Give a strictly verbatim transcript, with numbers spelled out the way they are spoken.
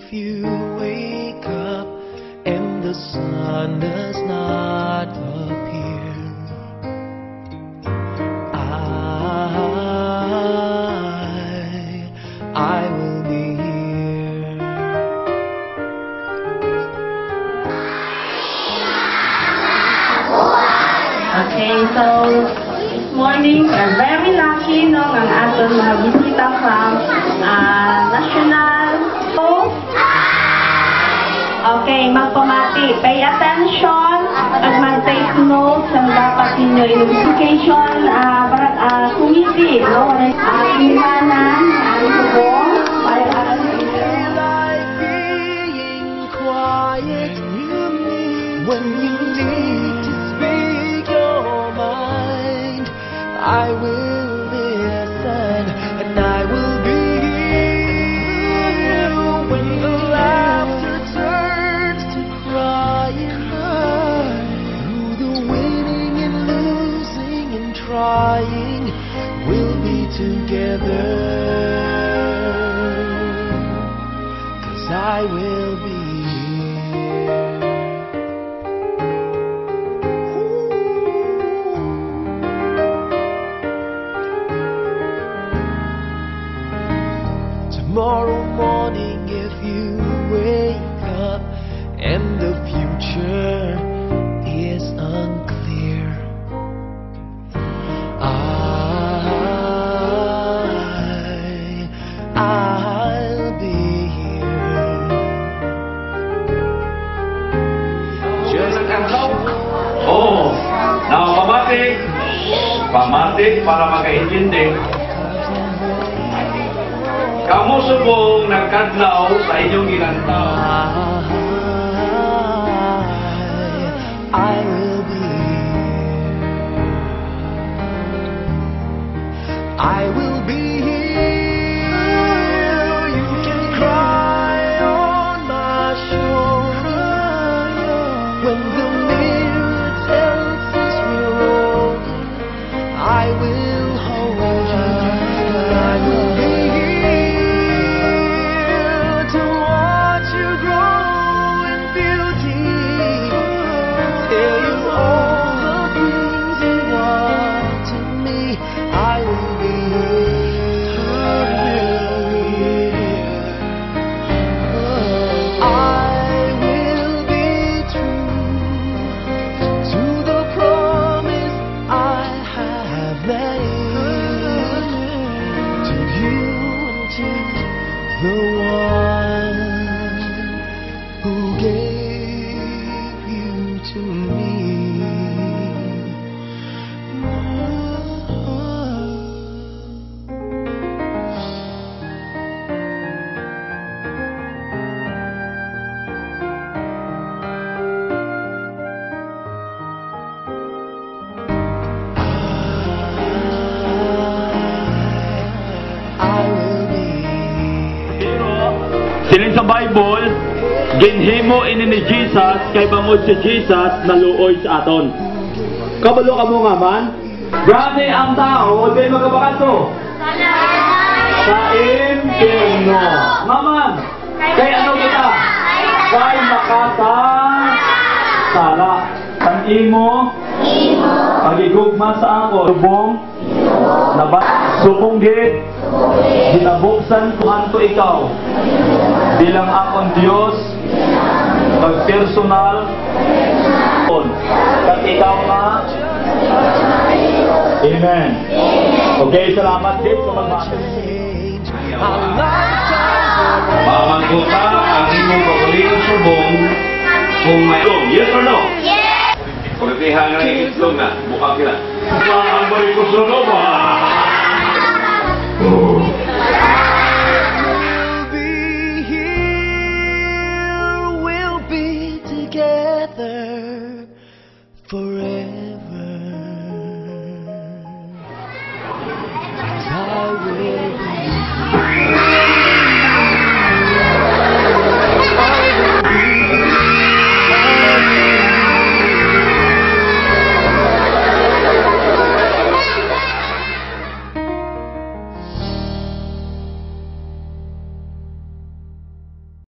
if you wake up and the sun does not appear. I, I will be here. Okay, so this morning we're very lucky no ang aton mga bisita from uh, National. So, okay, magpamati. Pay attention at mag-take notes ang dapat ninyo identification uh, uh, committee, no? Uh, Iniwanan, ang subong, para uh, Like being quiet when you need to speak your mind. I will listen and I will be here when the laughter turns to crying. Through the winning and losing and trying, we'll be together. 'Cause I will be tomorrow morning if you wake up and the future is unclear. I, I'll be here. Just Oh, now pamatik. Pamatik para makaintindi. Kamu subong nagkadlaw sa inyong ginantaw. I will be here. I will be here. You can cry on my shoulder when the mirror tells us we're wrong. I will hold you. I will be the one who gave you to me. Silin sa Bible, ginhimo ini ni Jesus kay bangod si Jesus naluoy sa aton. Kabalo ka mo nga man? Gani ang tao, di magabakanto. Sa impyerno. Maman, kay ano kita? Kay makasa sala. Ang imo, pagigugma sa ako. Subong, nabat, subong git, ginabuksan Tuhan to ikaw. Bilang akong Diyos, pag-personal, at ikaw na, Amen. Okay, salamat din sa magbasa. Mamangkuta ang imong paborito subong kung may yes or no? Yes! Pagkatihan nga ng itlog na, bukang sila. Ang balik ko sa